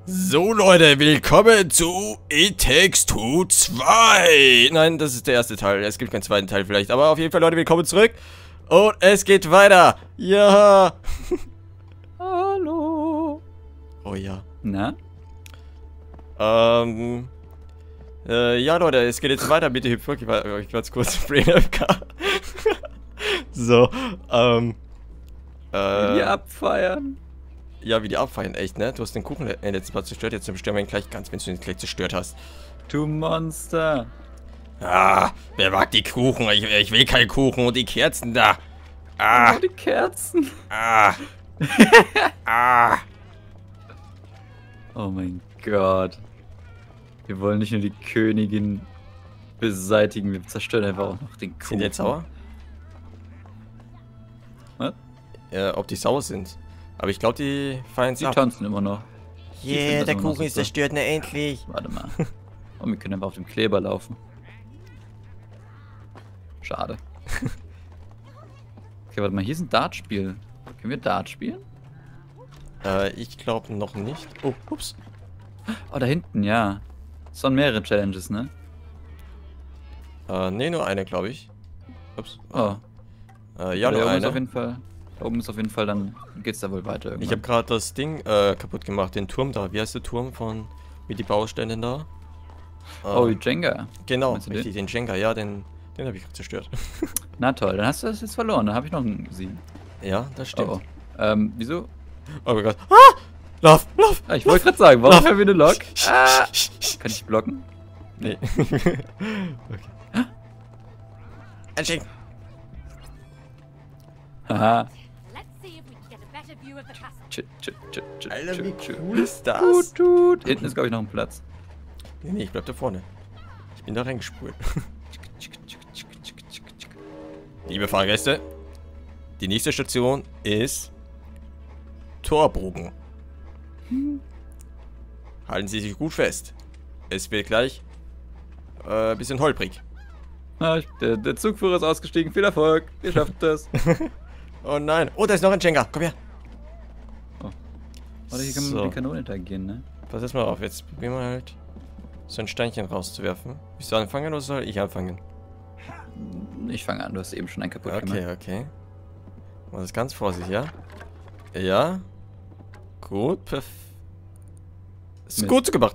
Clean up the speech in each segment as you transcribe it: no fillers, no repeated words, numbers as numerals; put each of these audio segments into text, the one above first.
So Leute, willkommen zu It Takes Two 2. Nein, das ist der erste Teil. Es gibt keinen zweiten Teil vielleicht. Aber auf jeden Fall, Leute, willkommen zurück. Und es geht weiter. Ja. Hallo. Oh ja. Na? Ja Leute, es geht jetzt weiter. Bitte hüpf wirklich, ich ganz kurz Brain FK. So, Die abfeiern. Ja, wie die abfeiern, echt, ne? Du hast den Kuchen letztes Mal zerstört, jetzt zerstören wir ihn gleich ganz, wenn du ihn gleich zerstört hast. Du Monster. Ah, wer mag die Kuchen? Ich will keinen Kuchen und die Kerzen da. Ah, Oh, die Kerzen. ah, ah. Oh mein Gott. Wir wollen nicht nur die Königin beseitigen, wir zerstören einfach auch noch den Kuchen. Sind die jetzt sauer? Was? Ob die sauer sind. Aber ich glaube, die feiern Sie ab. tanzen immer noch. Yeah, der immer noch Kuchen ist super. zerstört, ne, endlich. Warte mal. Oh, wir können einfach auf dem Kleber laufen. Schade. Okay, warte mal, hier ist ein Dartspiel. Können wir Dart spielen? Ich glaube noch nicht. Oh, ups. Oh, da hinten, ja. Es waren mehrere Challenges, ne? Ne, nur eine, glaube ich. Ups. Oh. Ja, da nur oben ist auf eine. jeden Fall. Da oben ist auf jeden Fall, dann geht's da wohl weiter irgendwann. Ich habe gerade das Ding kaputt gemacht, den Turm da. Wie heißt der Turm von mit die Baustellen da? Oh, die Jenga. Genau, Meinst du richtig, den Jenga, ja, den habe ich gerade zerstört. Na toll, dann hast du das jetzt verloren. Dann habe ich noch einen Sieg. Ja, das stimmt. Oh, wieso? Oh mein Gott. Ah! Lauf! Ah, ich wollte gerade sagen, warum Lauf. haben wir eine Lok? Ah! Kann ich blocken? Nee. Okay. Ein Schenk. Haha. Let's see if we can get a better view of the castle. Alter, wie cool ist das? Tut. Hinten ist, glaube ich, noch ein Platz. Nee, ich bleib da vorne. Ich bin da reingespult. Liebe Fahrgäste, die nächste Station ist Torbogen. Halten Sie sich gut fest. Es wird gleich ein bisschen holprig. Ah, der Zugführer ist ausgestiegen. Viel Erfolg. Ihr schafft das. Oh nein. Oh, da ist noch ein Jenga. Komm her. Oder hier kann man So. mit die Kanone interagieren, ne? Pass jetzt mal auf. Jetzt probieren wir halt so ein Steinchen rauszuwerfen. Willst du anfangen oder soll ich anfangen? Ich fange an, du hast eben schon einen kaputt gemacht. Okay, okay. Mach das ganz vorsichtig, ja? Ja. Gut, perfekt. Ist Mist. gut gemacht.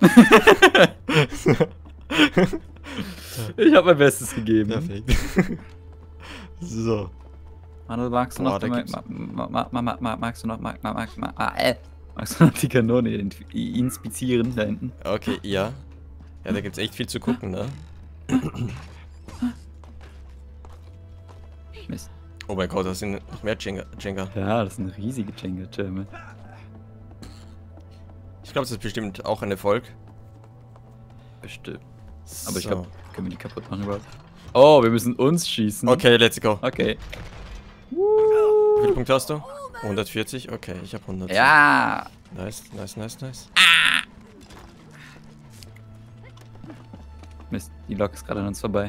Ich habe mein Bestes gegeben. Perfekt. So. Manuel, magst du Boah, noch, da gibt's- magst du noch die Kanone inspizieren da hinten? Okay, ja. Ja, da gibt's echt viel zu gucken, ne? Mist. Oh mein Gott, das sind noch mehr Jenga. Ja, das sind riesige Jenga-Türme. Ich glaube, das ist bestimmt auch ein Erfolg. Bestimmt. Aber ich So. glaube, können wir die kaputt machen überhaupt? Oh, wir müssen uns schießen. Okay, let's go. Okay. Wie viele Punkte hast du? 140? Okay, ich habe 100. Ja. Nice, nice, nice, nice. Mist, die Lok ist gerade an uns vorbei.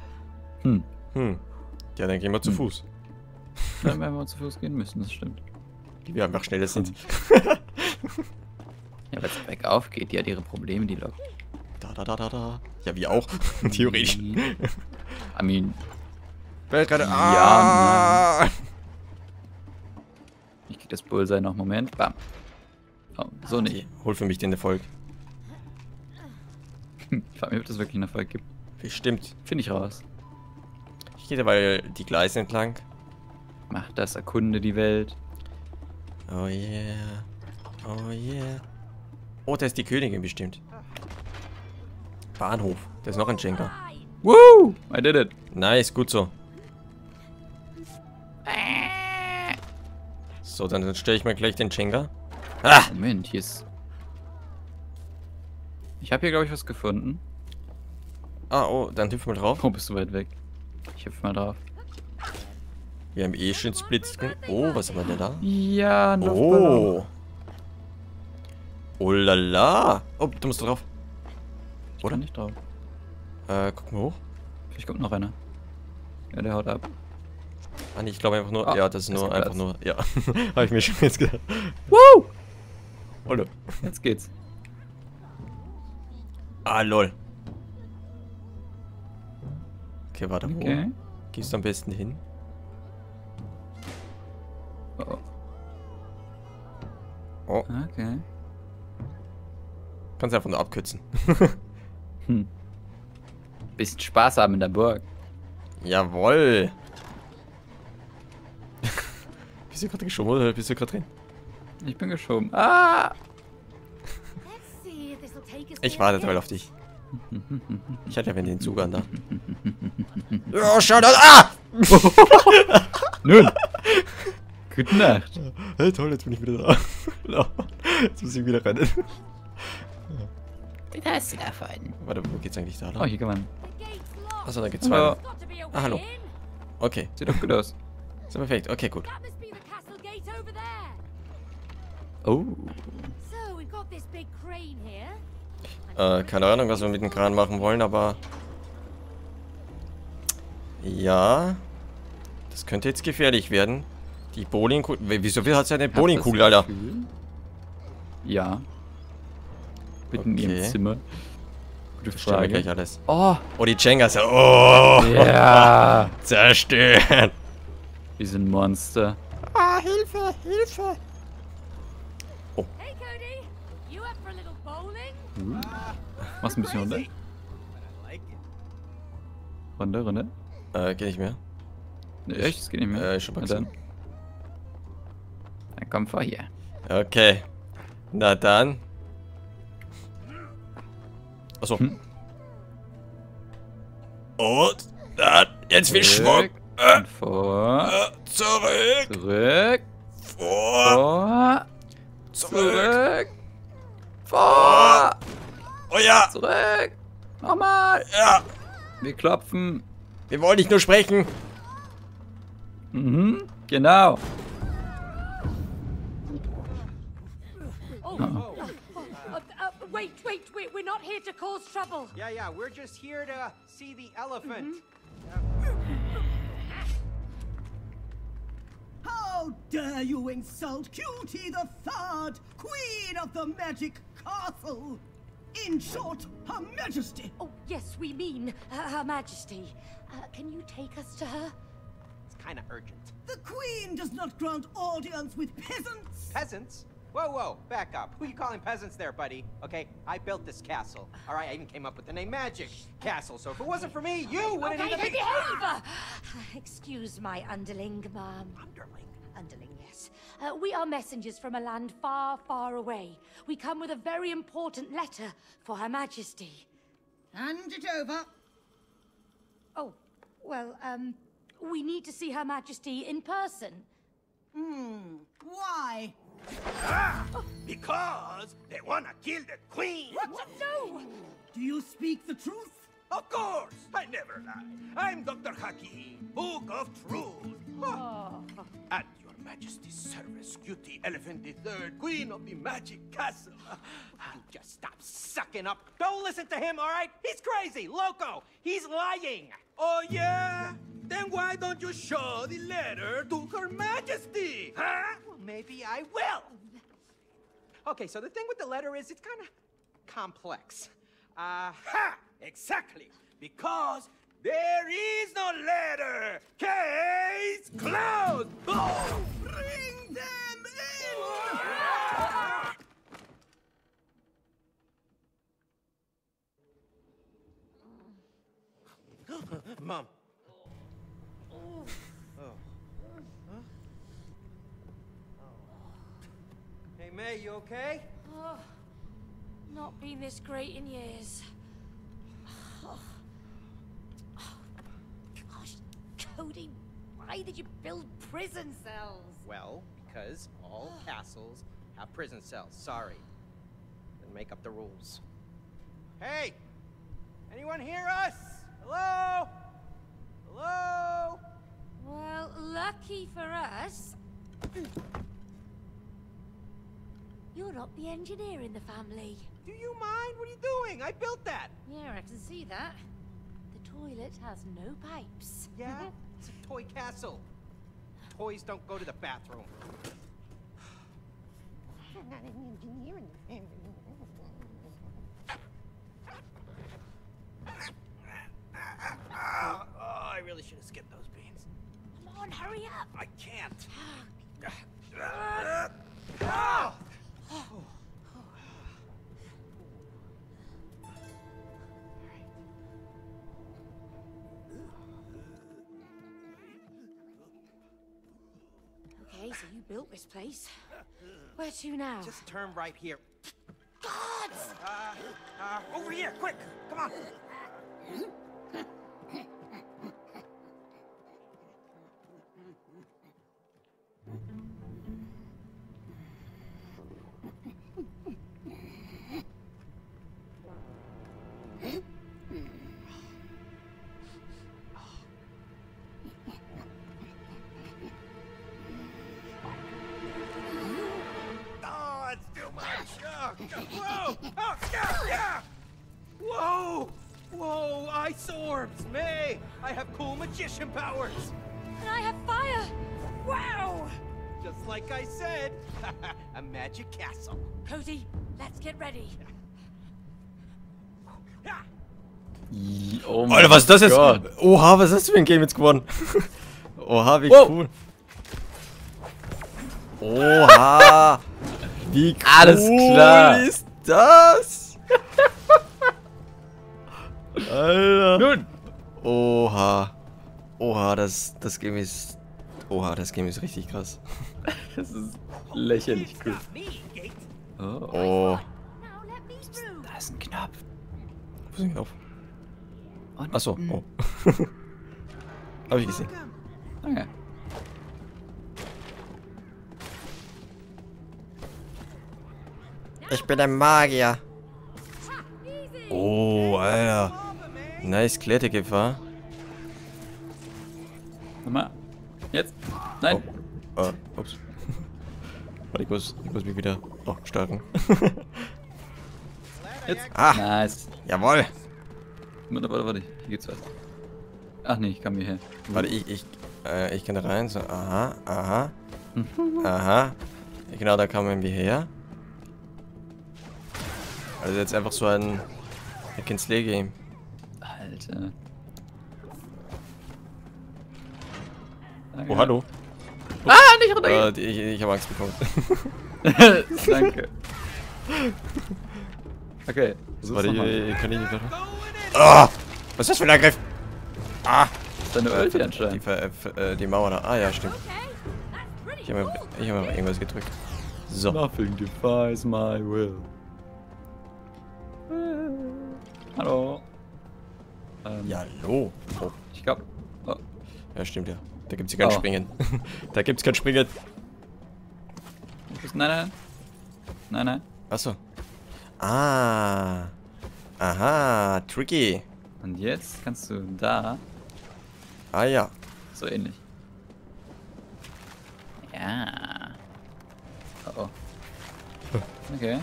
Ja, dann gehen wir zu Fuß. Dann werden wir zu Fuß gehen müssen, das stimmt. Die wir einfach schneller sind. Ja, weil es bergauf geht, die hat ihre Probleme, die Lok. Da. Ja, wir auch. Theoretisch. I mean, Wer gerade. Ja, Ah! ich krieg das Bullseye noch. Moment. Bam. Oh, so nicht. Hol für mich den Erfolg. Ich frag mich, ob das wirklich einen Erfolg gibt. Bestimmt. Finde ich raus. Ich gehe dabei die Gleise entlang. Mach das, erkunde die Welt. Oh yeah. Oh yeah. Oh, da ist die Königin bestimmt. Bahnhof. Da ist noch ein Jenga. Woo! I did it. Nice, gut so. So, dann stelle ich mal gleich den Jenga. Ah! Moment, hier ist... Ich habe hier, glaube ich, was gefunden. Ah, oh, dann hüpf mal drauf. Oh, bist du weit weg. Ich hüpf mal drauf. Wir haben eh schon Splits drin. Oh, was haben wir denn da? Ja, ein Luftballon. Oh. Oh lala. Oh, du musst drauf. Ich Oder? kann nicht drauf. Guck mal hoch. Vielleicht kommt noch einer. Ja, der haut ab. Ah, nee, ich glaube einfach nur. Ah, ja, das ist ist nur geplatzt. einfach nur. Ja. Habe ich mir schon jetzt gedacht. Woo! Hallo. Jetzt geht's. Ah, lol. Okay, warte. Okay. Wo gehst du am besten hin? Oh. Oh, Okay. kannst einfach nur abkürzen. Bisschen Spaß haben in der Burg. Jawoll. Bist du gerade geschoben oder bist du gerade drin? Ich bin geschoben. Ah! Let's see if this'll take us Ich there warte again. toll auf dich. Ich hatte ja den Zug an da. Ja, schau da. Ah! Nun! Gute Nacht. Hey, toll, jetzt bin ich wieder da. Jetzt muss ich wieder rennen. Was hast du davon? Warte, wo geht's eigentlich da Oh, lang? hier kann man. The gate's locked. Achso, da geht's Hallo. weiter. There's got to be a way Ah, hallo. in. Okay, Sieht doch gut aus. so perfekt. Okay, gut. That must be the castle gate over there. Oh. So, we've got this big crane here. Keine Ahnung, was wir mit dem Kran machen wollen, aber... Ja... Das könnte jetzt gefährlich werden. Die Bowlingkugel... Wieso hat sie eine Bowlingkugel, Hab das Alter? Gefühl. Ja. Mitten in Okay. ihrem Zimmer. Gute Das stellen wir gleich Frage. alles. Oh. Oh, die Jengas. Oh! Ja. Zerstören! Wir sind Monster. Ah, Hilfe, Hilfe! Hey, Cody. You up for a little bowling? Machst ein bisschen runter. Runter, runter. Geht nicht mehr. Ne, echt? Das geht nicht mehr. Schon Na mal dann. Dann komm vor hier. Okay. Na dann. Achso. Hm. Und dann jetzt viel Schwung. Und vor. Zurück. Zurück. Vor. Vor. Zurück. Zurück. Vor. Oh ja. Zurück. Nochmal. Ja. Wir klopfen. Wir wollen nicht nur sprechen. Mhm. Genau. Wait. We're not here to cause trouble. Yeah, we're just here to see the elephant. How dare you insult Cutie the Third, Queen of the Magic Castle? In short, Her Majesty. Oh, yes, we mean Her Majesty. Can you take us to her? It's kind of urgent. The Queen does not grant audience with peasants. Peasants? Whoa, back up. Who you calling peasants there, buddy? Okay, I built this castle. All right, I even came up with the name Magic Castle. So if it wasn't for me, you wouldn't Okay, even be... behave! Excuse my underling, ma'am. Underling. Underling, yes. We are messengers from a land far, far away. We come with a very important letter for Her Majesty. Hand it over. Oh, well, we need to see Her Majesty in person. Why? Because they wanna kill the queen. What? No! Do you speak the truth? Of course, I never lie. I'm Dr. Hakim, Book of Truth. At your Majesty's service, Cutie Elephant III, Queen of the Magic Castle. You just stop sucking up. Don't listen to him, all right? He's crazy, loco. He's lying. Oh yeah? Then why don't you show the letter to Her Majesty? Huh? Well, maybe I will. Okay, so the thing with the letter is it's kind of complex. Ha! Exactly. Because there is no letter. Case closed. Oh! Bring them Mom. Hey, May, you okay? Oh, not been this great in years. Oh. Gosh, Cody, why did you build prison cells? Well, because all castles have prison cells. Sorry. Then make up the rules. Hey! Anyone hear us? Hello? Hello? Well, lucky for us, you're not the engineer in the family. Do you mind? What are you doing? I built that. Yeah, I can see that. The toilet has no pipes. Yeah? It's a toy castle. Toys don't go to the bathroom. I'm not an engineer in the family. skip those beans. Come on, hurry up. I can't. Okay, so you built this place. Where to now? Just turn right here. Guards! Over here, quick! Come on! Oh, it's too much! Whoa! Oh, yeah! Whoa! Whoa, ice orbs! May! I have cool magician powers! And I have fire! Wow! Just like I said, a magic castle. Cody, let's get ready. Oh mein Alter, was ist das jetzt? Gott. Oha, was ist das für ein Game jetzt gewonnen? Oha, wie Wow. cool. Oha. Wie cool Alles klar. ist das? Alter. Nun. Oha. Oha, das Game ist... Oha, das Game ist richtig krass. Das ist lächerlich cool. Oh. Oh. Now let me through. Da ist ein Knopf. Wo ist denn auf? Und Achso, oh. Hab ich gesehen. Danke. Ich bin ein Magier. Easy. Oh, Alter. Nice Klettergefahr. Nochmal. Jetzt. Nein. Ups. Warte, ich muss mich wieder starten. Jetzt. Ah. Nice. Jawohl. Warte. Hier geht's weiter. Ach nee, ich kam hierher. Warte, ich kann da rein. So, aha. Aha. Genau, da kamen wir her. Also jetzt einfach so ein Hack-and-Slay-Game. Alter. Danke. Oh, hallo. Ah, nicht runter. Ich habe Angst bekommen. Danke. Okay. Warte, ich kann nicht weiter. Ah! Was ist das für ein Angriff? Ah! Das ist deine Ulti anscheinend. Die Mauer da. Ah ja, stimmt. Okay, that's pretty Ich habe cool. hab irgendwas gedrückt. So. Nothing defies my will. Hallo. Ja, hallo. Oh. Ich glaub. Oh. Ja, stimmt ja. Da gibt's hier kein Oh. Springen. Da gibt's kein Springen. Nein. Achso. Ah. Aha, tricky. Und jetzt kannst du da Ah ja. so ähnlich. Ja. Oh. Okay.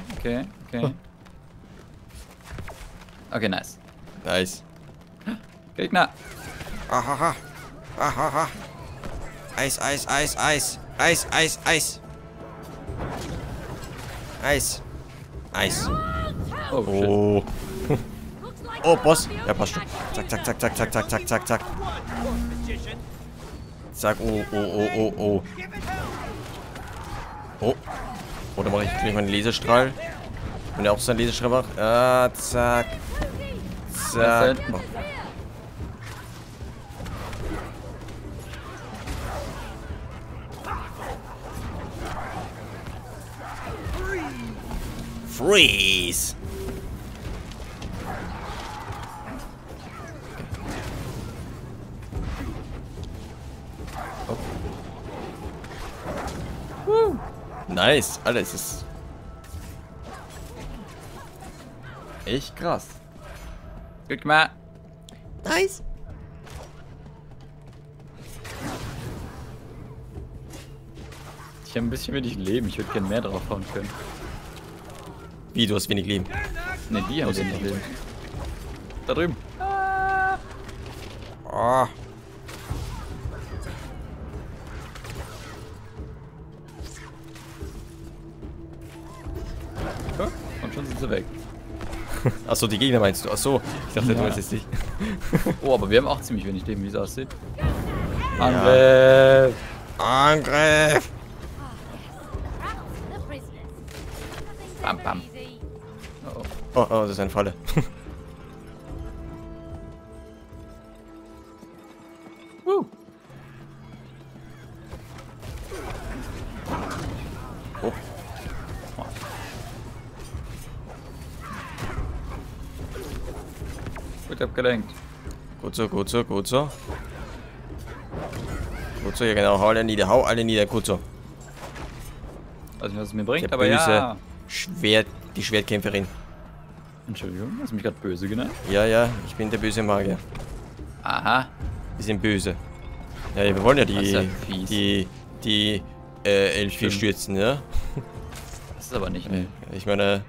Okay, nice. Nice. Gegner. Ahaha. Ahaha. Eis. Eis. Oh, shit. Oh. Looks like Oh, that Boss. will be Ja, passt schon. okay. Zack. Zack. Oh. Oh. Oder mache ich gleich meinen Laserstrahl? Wenn er auch seinen Laserstrahl macht. Ah, zack. Zack. Oh. Freeze! Oh. Nice, alles ist echt krass. Gut gemacht. Nice. Ich habe ein bisschen wenig Leben. Ich würde gerne mehr draufhauen können. Wie, du hast wenig Leben? Ne, die haben wenig Leben. Da drüben. Oh. Guck. Und schon sind sie weg. Achso, die Gegner meinst du? Achso, ich dachte, du meinst jetzt nicht. Oh, aber wir haben auch ziemlich wenig Leben, wie es aussieht. Angriff! Angriff! The prisoners. Nothing Bam, bam. easy. Oh, Oh, oh, das ist eine Falle. oh. Oh. Gut abgelenkt. Gut so, gut so, gut so. Gut so, ja genau, hau alle nieder, gut so. Weiß nicht, was es mir bringt, Der aber böse ja. die Schwertkämpferin. Entschuldigung, hast du mich gerade böse genannt? Ja, ja, ich bin der böse Magier. Aha. Wir sind böse. Ja, wir wollen ja Das ist ja fies. die Elfi Stimmt. stürzen, ja? Das ist aber nicht. Ne? Ich meine...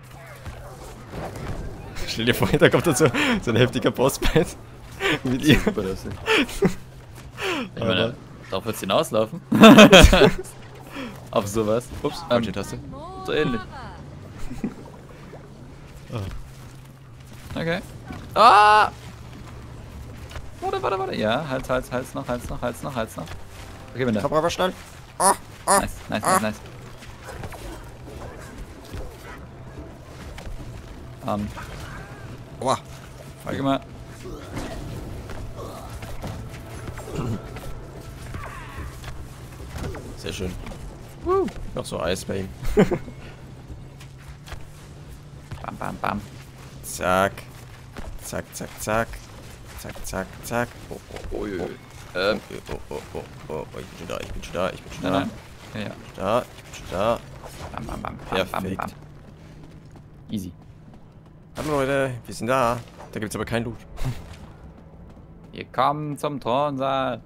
Stell dir vor, da kommt dann so ein heftiger Bossfight mit ihr. Super lustig. Ich meine, darauf wird es hinauslaufen. Auf sowas. Ups, Falsche Taste. so ähnlich. Okay. Ah! Warte. Ja, Hals noch. Okay, bin da. Komm, aber schnell. Nice. Aua. Folge mal. Sehr schön. Noch so Eis bei ihm. Bam. Zack. Zack. Oh, Oh. ich bin schon da. Nein. Ja. Da. Bam. Perfekt. Easy. Hallo Leute, wir sind da. Da gibt's aber kein Loot. Wir kommen zum Thronsaal.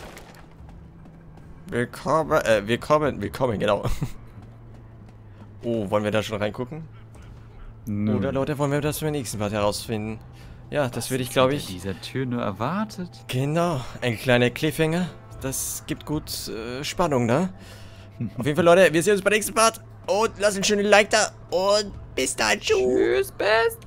Willkommen, genau. Oh, wollen wir da schon reingucken? Oder Leute, wollen wir das für den nächsten Part herausfinden? Ja, das würde ich, glaube ich... Dieser Tür nur erwartet. Genau, ein kleiner Cliffhanger. Das gibt gut Spannung, ne? Auf jeden Fall, Leute, wir sehen uns beim nächsten Part. Und lasst ein schönes Like da. Und bis dann. Tschüss. Bis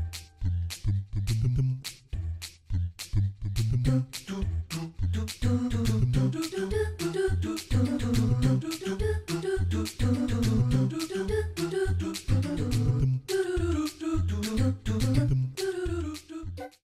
dann.